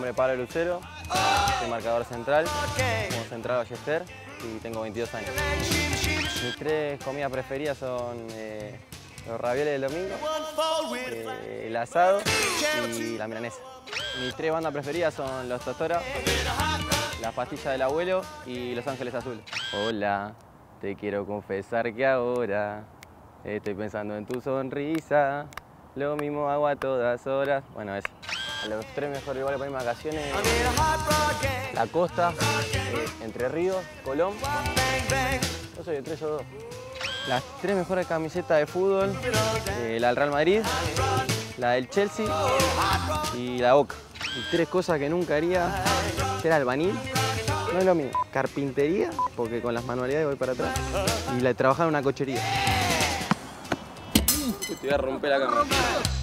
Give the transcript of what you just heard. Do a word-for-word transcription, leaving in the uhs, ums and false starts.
nombre es Pablo Lucero, soy marcador central, como central Ballester y tengo veintidós años. Mis tres comidas preferidas son eh, los ravioles del domingo, eh, el asado y la milanesa. Mis tres bandas preferidas son Los Totora, Las Pastillas del Abuelo y Los Ángeles Azules. Hola, te quiero confesar que ahora estoy pensando en tu sonrisa, lo mismo hago a todas horas. Bueno, eso. Los tres mejores lugares para irme de vacaciones: la costa, eh, Entre Ríos, Colón. No soy de tres o dos. Las tres mejores camisetas de fútbol: eh, la del Real Madrid, la del Chelsea y la Boca. Y tres cosas que nunca haría: ser albañil, no es lo mío; carpintería, porque con las manualidades voy para atrás; y la de trabajar en una cochería. Te voy a romper la cámara.